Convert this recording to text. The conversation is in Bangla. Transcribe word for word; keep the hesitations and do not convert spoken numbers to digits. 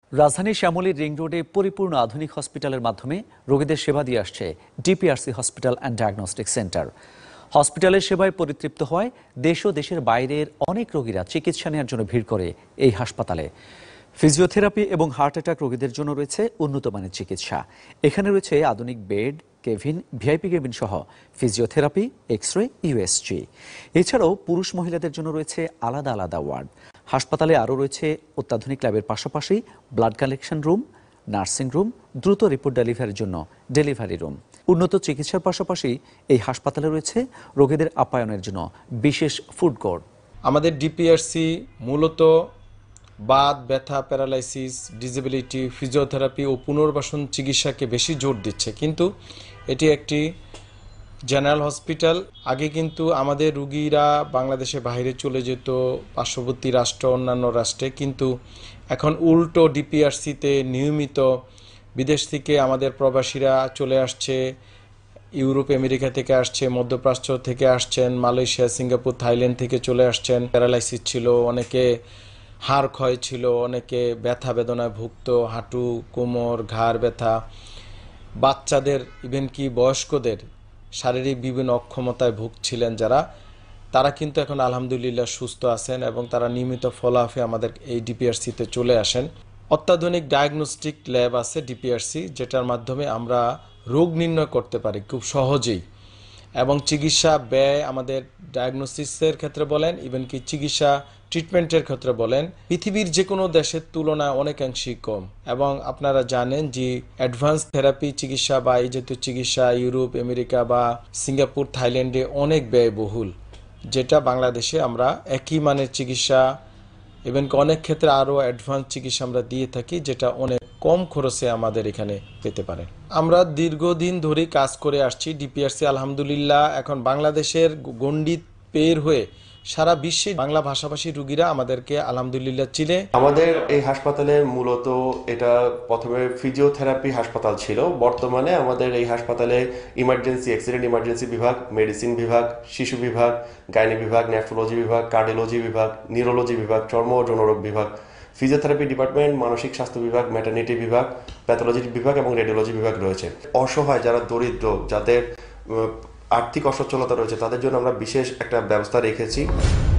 রাজধানীর শ্যামলী রিং রোডে পরিপূর্ণ আধুনিক হসপিটালের মাধ্যমে রোগীদের সেবা দিয়ে আসছে DPRC hospital and diagnostic centre. হসপিটালের সেবায় পরিতৃপ্ত হওয়ায় দেশ ও দেশের বাইরের অনেক রোগীরা চিকিৎসা নেওয়ার জন্য ভিড় করে এই হাসপাতালে। ফিজিওথেরাপি এবং হার্ট অ্যাটাক রোগীদের জন্য রয়েছে উন্নত মানের চিকিৎসা। এখানে রয়েছে আধুনিক বেড, কেবিন, ভিআইপি কেবিন সহ ফিজিওথেরাপি, এক্স রে, ইউএসজি। এছাড়াও পুরুষ মহিলাদের জন্য রয়েছে আলাদা আলাদা ওয়ার্ড। হাসপাতালে আরও রয়েছে অত্যাধুনিক ল্যাবের পাশাপাশি blood collection room, nursing room, দ্রুত রিপোর্ট ডেলিভারির জন্য ডেলিভারি রুম। উন্নত চিকিৎসার পাশাপাশি এই হাসপাতালে রয়েছে রোগীদের আপ্যায়নের জন্য বিশেষ ফুড কোর্ট। আমাদের ডিপিআরসি মূলত বাত, ব্যথা, প্যারালাইসিস, ডিসেবিলিটি, ফিজিওথেরাপি ও পুনর্বাসন চিকিৎসাকে বেশি জোর দিচ্ছে, কিন্তু এটি একটি জেনারেল হসপিটাল। আগে কিন্তু আমাদের রুগীরা বাংলাদেশে বাইরে চলে যেত পার্শ্ববর্তী রাষ্ট্র, অন্যান্য রাষ্ট্রে, কিন্তু এখন উল্টো ডিপিআরসিতে নিয়মিত বিদেশ থেকে আমাদের প্রবাসীরা চলে আসছে। ইউরোপ, আমেরিকা থেকে আসছে, মধ্যপ্রাচ্য থেকে আসছেন, মালয়েশিয়া, সিঙ্গাপুর, থাইল্যান্ড থেকে চলে আসছেন। প্যারালাইসিস ছিল, অনেকে হাড় ক্ষয় ছিল, অনেকে ব্যথা বেদনায় ভুগত, হাঁটু, কোমর, ঘাড় ব্যথা, বাচ্চাদের, ইভেন কি বয়স্কদের শারীরিক বিভিন্ন অক্ষমতায় ভুগছিলেন যারা, তারা কিন্তু এখন আলহামদুলিল্লাহ সুস্থ আছেন এবং তারা নিয়মিত ফলোআপে আমাদের এই ডিপিআরসিতে চলে আসেন। অত্যাধুনিক ডায়াগনস্টিক ল্যাব আছে ডিপিআরসি, যেটার মাধ্যমে আমরা রোগ নির্ণয় করতে পারি খুব সহজেই, এবং চিকিৎসা ব্যয় আমাদের ডায়াগনোসিসের ক্ষেত্রে বলেন, ইভেন কি চিকিৎসা ট্রিটমেন্টের ক্ষেত্রে বলেন, পৃথিবীর যে কোনো দেশের তুলনায় অনেকাংশেই কম। এবং আপনারা জানেন যে অ্যাডভান্স থেরাপি চিকিৎসা বা এই জাতীয় চিকিৎসা ইউরোপ, আমেরিকা বা সিঙ্গাপুর, থাইল্যান্ডে অনেক ব্যয়বহুল, যেটা বাংলাদেশে আমরা একই মানের চিকিৎসা, ইভেন অনেক ক্ষেত্রে আরও অ্যাডভান্স চিকিৎসা আমরা দিয়ে থাকি, যেটা অনেক কম খরচে আমাদের এখানে পেতে পারেন। আমরা দীর্ঘদিন ধরে কাজ করে আসছি ডিপিআরসি আলহামদুলিল্লাহ এখন বাংলাদেশের গণ্ডি পের হয়ে সারা বিশ্বে বাংলা ভাষাভাষী রুগীরা আমাদেরকে আলহামদুলিল্লাহ চিনে। আমাদের এই হাসপাতালে মূলত এটা প্রথমে ফিজিওথেরাপি হাসপাতাল ছিল। বর্তমানে আমাদের এই হাসপাতালে ইমার্জেন্সি, অ্যাক্সিডেন্ট ইমার্জেন্সি বিভাগ, মেডিসিন বিভাগ, শিশু বিভাগ, গাইনি বিভাগ, নেফ্রোলজি বিভাগ, কার্ডিওলজি বিভাগ, নিউরোলজি বিভাগ, চর্ম ও যৌনরোগ বিভাগ, ফিজিওথেরাপি ডিপার্টমেন্ট, মানসিক স্বাস্থ্য বিভাগ, ম্যাটারনিটি বিভাগ, প্যাথোলজি বিভাগ এবং রেডিওলজি বিভাগ রয়েছে। অসহায় যারা দরিদ্র, যাদের আর্থিক অসচ্ছলতা রয়েছে, তাদের জন্য আমরা বিশেষ একটা ব্যবস্থা রেখেছি।